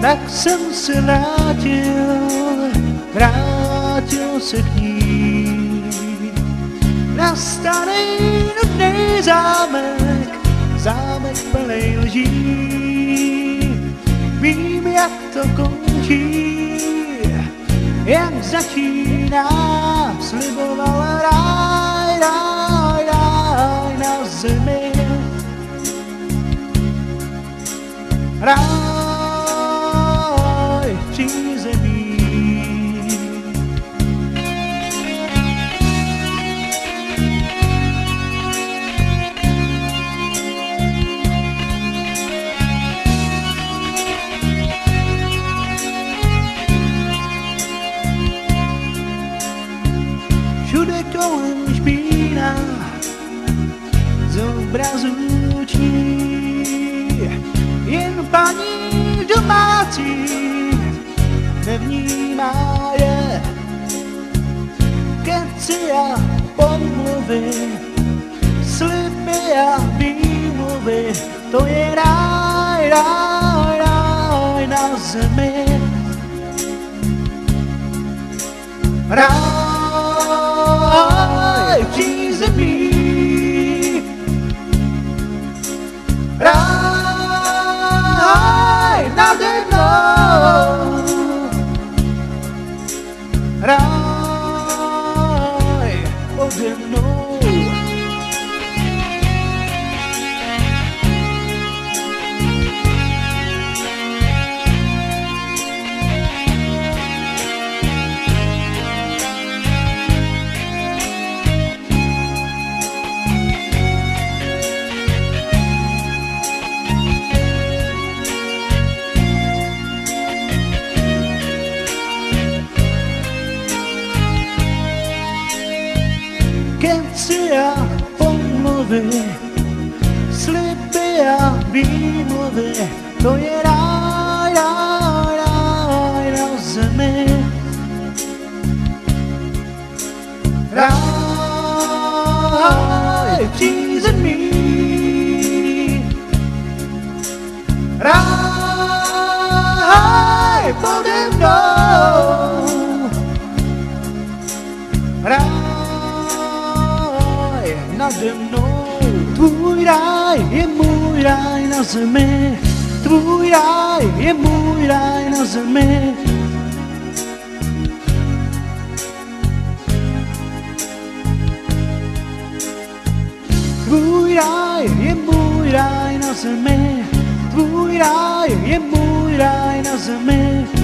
tak jsem se vrátil se k ní. Na starý nudný zámek plnej lží. Vím, jak to končí, jak začíná, sliboval ráj na zemi. Ráj v přízemí. Všude kolem špína z obrazů očí. Jen paní domácí nevnímá je. Keci a pomluvy, sliby a výmluvy, to je ráj na zemi. Ráj v přízemí. Ráj nade mnou. Ráj pode mnou. Keci a pomluvy, sliby a výmluvy, to je ráj na zemi. Ráj v přízemí. Ráj pode mnou. Ráj nade mnou. Tvůj ráj je můj ráj na zemi. Tvůj ráj je můj ráj na zemi. Tvůj ráj je můj ráj na zemi. Tvůj ráj je můj ráj na zemi.